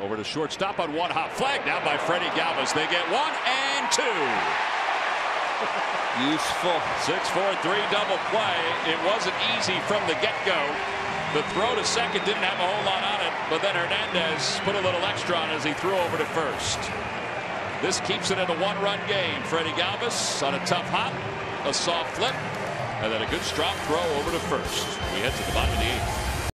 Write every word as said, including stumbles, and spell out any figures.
Over to shortstop on one hop. Flag down by Freddy Galvis. They get one and two. Useful. six four three double play. It wasn't easy from the get-go. The throw to second didn't have a whole lot on it, but then Hernandez put a little extra on as he threw over to first. This keeps it in a one-run game. Freddy Galvis on a tough hop, a soft flip, and then a good strong throw over to first. We head to the bottom of the eighth.